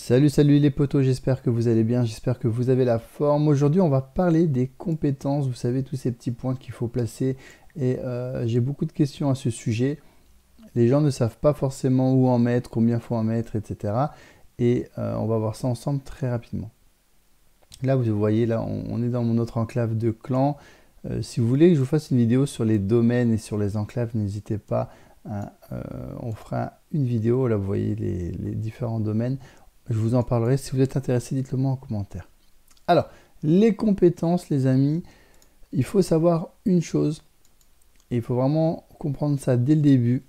Salut les potos, j'espère que vous allez bien, j'espère que vous avez la forme. Aujourd'hui, on va parler des compétences, vous savez, tous ces petits points qu'il faut placer. Et j'ai beaucoup de questions à ce sujet. Les gens ne savent pas forcément où en mettre, combien il faut en mettre, etc. Et on va voir ça ensemble très rapidement. Là, vous voyez, là, on est dans mon autre enclave de clan. Si vous voulez que je vous fasse une vidéo sur les domaines et sur les enclaves, n'hésitez pas. On fera une vidéo, là, vous voyez les différents domaines. Je vous en parlerai. Si vous êtes intéressé, dites-le moi en commentaire. Alors, les compétences, les amis, il faut savoir une chose. Et il faut vraiment comprendre ça dès le début.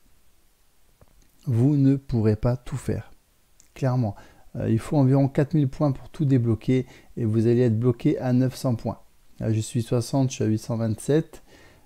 Vous ne pourrez pas tout faire. Clairement. Il faut environ 4000 points pour tout débloquer. Et vous allez être bloqué à 900 points. Là, je suis 60, je suis à 827.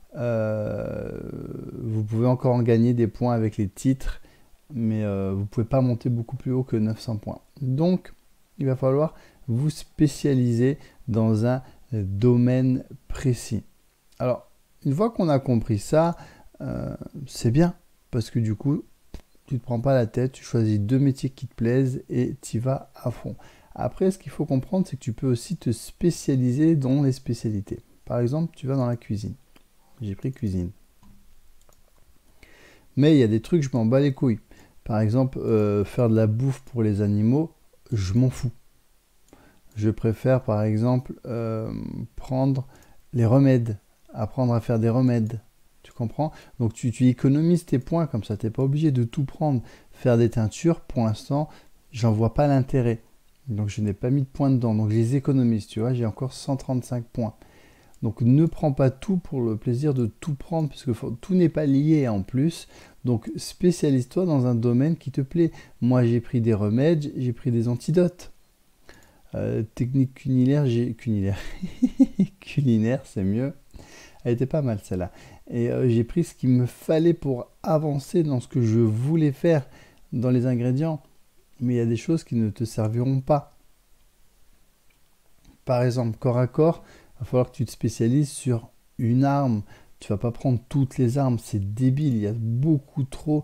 Vous pouvez encore en gagner des points avec les titres. Mais vous ne pouvez pas monter beaucoup plus haut que 900 points. Donc, il va falloir vous spécialiser dans un domaine précis. Alors, une fois qu'on a compris ça, c'est bien, parce que du coup, tu ne te prends pas la tête, tu choisis deux métiers qui te plaisent et tu y vas à fond. Après, ce qu'il faut comprendre, c'est que tu peux aussi te spécialiser dans les spécialités. Par exemple, tu vas dans la cuisine. J'ai pris cuisine. Mais il y a des trucs, je m'en bats les couilles. Par exemple, faire de la bouffe pour les animaux, je m'en fous. Je préfère, par exemple, prendre les remèdes, apprendre à faire des remèdes. Tu comprends? Donc, tu économises tes points comme ça. Tu n'es pas obligé de tout prendre. Faire des teintures, pour l'instant, j'en vois pas l'intérêt. Donc, je n'ai pas mis de points dedans. Donc, je les économise. Tu vois, j'ai encore 135 points. Donc ne prends pas tout pour le plaisir de tout prendre, puisque tout n'est pas lié en plus. Donc spécialise-toi dans un domaine qui te plaît. Moi j'ai pris des remèdes, j'ai pris des antidotes. Technique culinaire, culinaire, c'est mieux. Elle était pas mal celle-là. Et j'ai pris ce qu'il me fallait pour avancer dans ce que je voulais faire dans les ingrédients. Mais il y a des choses qui ne te serviront pas. Par exemple, corps à corps, il va falloir que tu te spécialises sur une arme. Tu vas pas prendre toutes les armes, c'est débile. Il y a beaucoup trop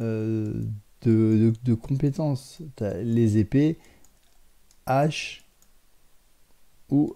de compétences. T'as les épées, hache ou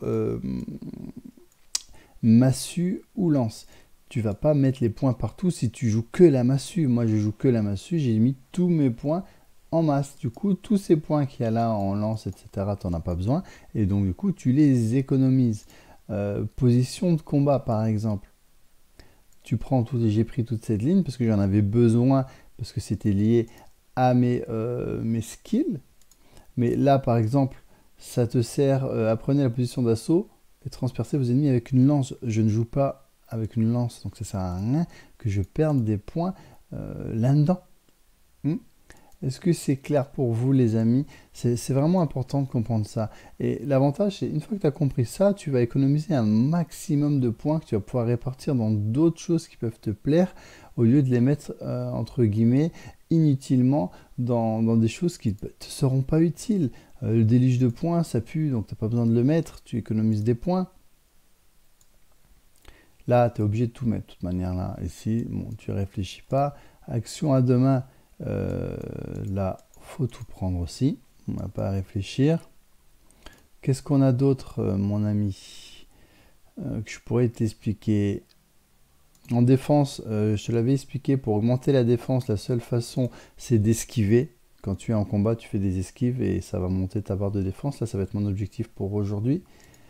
massue ou lance. Tu vas pas mettre les points partout si tu joues que la massue. Moi, je joue que la massue. J'ai mis tous mes points en masse. Du coup, tous ces points qu'il y a là en lance, etc., tu n'en as pas besoin. Et donc, du coup, tu les économises. Position de combat, par exemple. J'ai pris toute cette ligne parce que j'en avais besoin, parce que c'était lié à mes skills. Mais là, par exemple, ça te sert, apprenez la position d'assaut et transpercer vos ennemis avec une lance. Je ne joue pas avec une lance, donc ça sert à rien que je perde des points là-dedans. Est-ce que c'est clair pour vous, les amis? C'est vraiment important de comprendre ça. Et l'avantage, c'est une fois que tu as compris ça, tu vas économiser un maximum de points que tu vas pouvoir répartir dans d'autres choses qui peuvent te plaire, au lieu de les mettre, entre guillemets, inutilement dans des choses qui ne te seront pas utiles. Le déluge de points, ça pue, donc tu n'as pas besoin de le mettre, tu économises des points. Là, tu es obligé de tout mettre, de toute manière. Là. Ici, bon, tu réfléchis pas. Action à deux mains. Là, faut tout prendre aussi. On n'a pas à réfléchir. Qu'est-ce qu'on a d'autre, mon ami, que je pourrais t'expliquer? En défense, je te l'avais expliqué, pour augmenter la défense, la seule façon, c'est d'esquiver. Quand tu es en combat, tu fais des esquives et ça va monter ta barre de défense. Là, ça va être mon objectif pour aujourd'hui.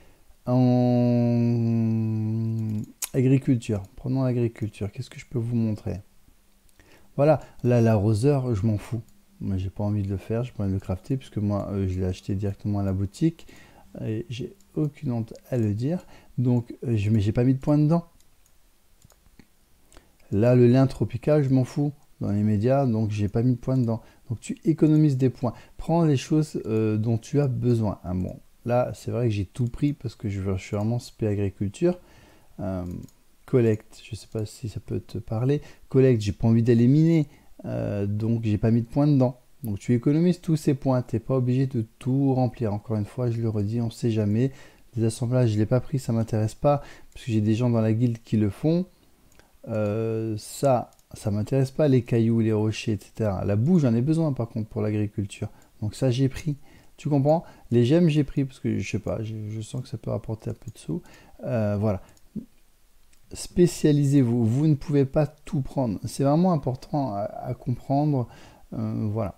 En agriculture, prenons l'agriculture. Qu'est-ce que je peux vous montrer? Voilà, là, l'arroseur, je m'en fous. Moi, j'ai pas envie de le faire, j'ai pas envie de le crafter, puisque moi, je l'ai acheté directement à la boutique. Et j'ai aucune honte à le dire. Donc, mais j'ai pas mis de points dedans. Là, le lin tropical, je m'en fous dans les médias, donc j'ai pas mis de points dedans. Donc, tu économises des points. Prends les choses dont tu as besoin. Ah, bon, là, c'est vrai que j'ai tout pris parce que je suis vraiment spé agriculture. Collecte, je sais pas si ça peut te parler. Collecte, j'ai pas envie d'aller miner, donc j'ai pas mis de points dedans. Donc tu économises tous ces points, tu n'es pas obligé de tout remplir. Encore une fois, je le redis, on ne sait jamais. Les assemblages, je ne l'ai pas pris, ça m'intéresse pas, parce que j'ai des gens dans la guilde qui le font. Ça m'intéresse pas, les cailloux, les rochers, etc. La boue, j'en ai besoin par contre pour l'agriculture. Donc ça, j'ai pris. Tu comprends? Les gemmes, j'ai pris parce que je sais pas, je sens que ça peut rapporter un peu de sous. Voilà. Spécialisez-vous. Vous ne pouvez pas tout prendre. C'est vraiment important à comprendre. Voilà.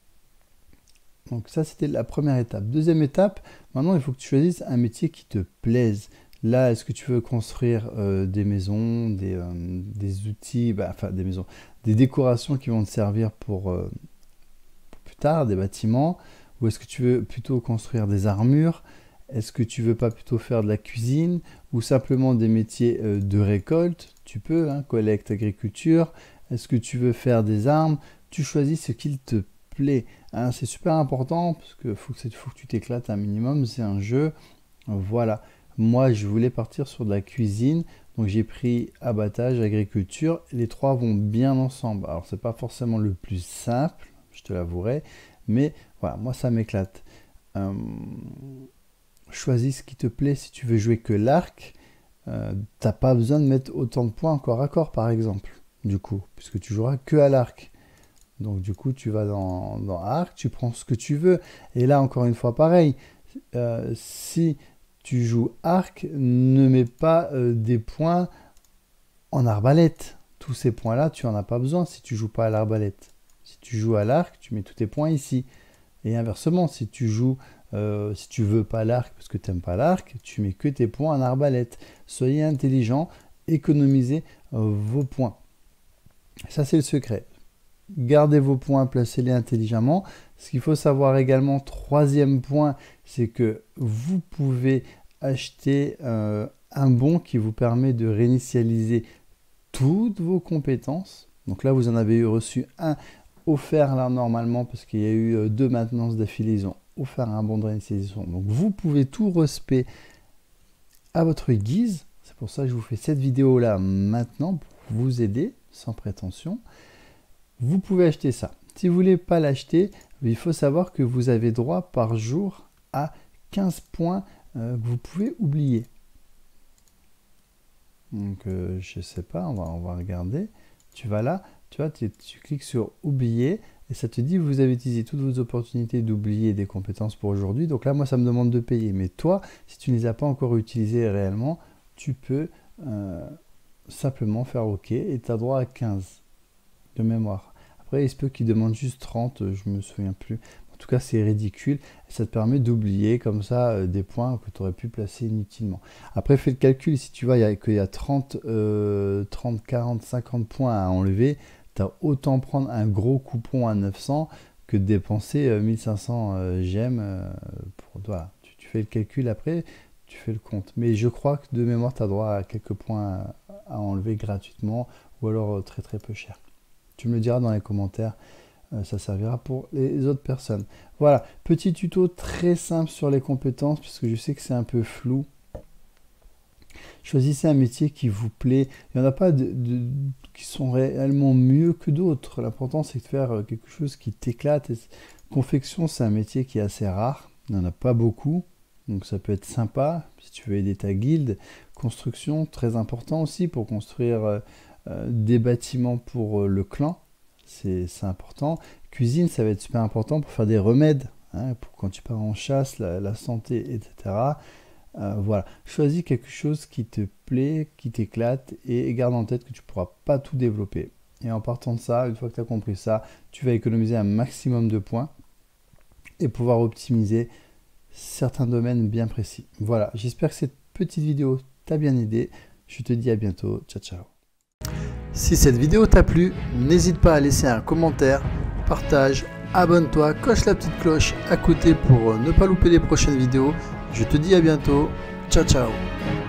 Donc ça, c'était la première étape. Deuxième étape, maintenant, il faut que tu choisisses un métier qui te plaise. Là, est-ce que tu veux construire des maisons, des outils, enfin des maisons, des décorations qui vont te servir pour plus tard, des bâtiments, ou est-ce que tu veux plutôt construire des armures? Est-ce que tu veux pas plutôt faire de la cuisine ou simplement des métiers de récolte? Tu peux, hein, collecte, agriculture. Est-ce que tu veux faire des armes? Tu choisis ce qu'il te plaît. Hein, c'est super important parce que faut que tu t'éclates un minimum. C'est un jeu. Voilà. Moi, je voulais partir sur de la cuisine. Donc, j'ai pris abattage, agriculture. Les trois vont bien ensemble. Alors, c'est pas forcément le plus simple, je te l'avouerai. Mais voilà, moi, ça m'éclate. Choisis ce qui te plaît. Si tu veux jouer que l'arc, t'as pas besoin de mettre autant de points corps à corps, par exemple, du coup, puisque tu joueras que à l'arc. Donc, du coup, tu vas dans arc, tu prends ce que tu veux. Et là, encore une fois, pareil. Si tu joues arc, ne mets pas des points en arbalète. Tous ces points-là, tu n'en as pas besoin si tu joues pas à l'arbalète. Si tu joues à l'arc, tu mets tous tes points ici. Et inversement, si tu veux pas l'arc parce que tu n'aimes pas l'arc, tu mets que tes points en arbalète. Soyez intelligent, économisez vos points. Ça, c'est le secret. Gardez vos points, placez-les intelligemment. Ce qu'il faut savoir également, troisième point, c'est que vous pouvez acheter un bon qui vous permet de réinitialiser toutes vos compétences. Donc là, vous en avez reçu un offert là normalement parce qu'il y a eu 2 maintenances d'affilée. Ils ont offert un bon de réinitialisation. Donc vous pouvez tout respect à votre guise. C'est pour ça que je vous fais cette vidéo là maintenant pour vous aider sans prétention. Vous pouvez acheter ça. Si vous ne voulez pas l'acheter, il faut savoir que vous avez droit par jour à 15 points que vous pouvez oublier. Donc, je ne sais pas, on va regarder. Tu vas là, tu vois, tu cliques sur oublier et ça te dit vous avez utilisé toutes vos opportunités d'oublier des compétences pour aujourd'hui. Donc là, moi, ça me demande de payer. Mais toi, si tu ne les as pas encore utilisées réellement, tu peux simplement faire OK et tu as droit à 15 de mémoire. Après, il se peut qu'il demande juste 30, je me souviens plus. En tout cas, c'est ridicule. Et ça te permet d'oublier comme ça des points que tu aurais pu placer inutilement. Après, fais le calcul. Si tu vois qu'il y a 30, 40, 50 points à enlever, tu as autant prendre un gros coupon à 900 que de dépenser 1500 gemmes. Voilà. Tu fais le calcul après, tu fais le compte. Mais je crois que de mémoire, tu as droit à quelques points à enlever gratuitement ou alors très très peu cher. Tu me le diras dans les commentaires, ça servira pour les autres personnes. Voilà, petit tuto très simple sur les compétences, parce que je sais que c'est un peu flou. Choisissez un métier qui vous plaît. Il n'y en a pas qui sont réellement mieux que d'autres. L'important, c'est de faire quelque chose qui t'éclate. Confection, c'est un métier qui est assez rare. Il n'y en a pas beaucoup, donc ça peut être sympa si tu veux aider ta guilde. Construction, très important aussi pour construire des bâtiments pour le clan, c'est important. Cuisine, ça va être super important pour faire des remèdes, hein, pour quand tu pars en chasse, la santé, etc. Voilà, choisis quelque chose qui te plaît, qui t'éclate et garde en tête que tu ne pourras pas tout développer. Et en partant de ça, une fois que tu as compris ça, tu vas économiser un maximum de points et pouvoir optimiser certains domaines bien précis. Voilà, j'espère que cette petite vidéo t'a bien aidé. Je te dis à bientôt. Ciao, ciao. Si cette vidéo t'a plu, n'hésite pas à laisser un commentaire, partage, abonne-toi, coche la petite cloche à côté pour ne pas louper les prochaines vidéos. Je te dis à bientôt. Ciao, ciao.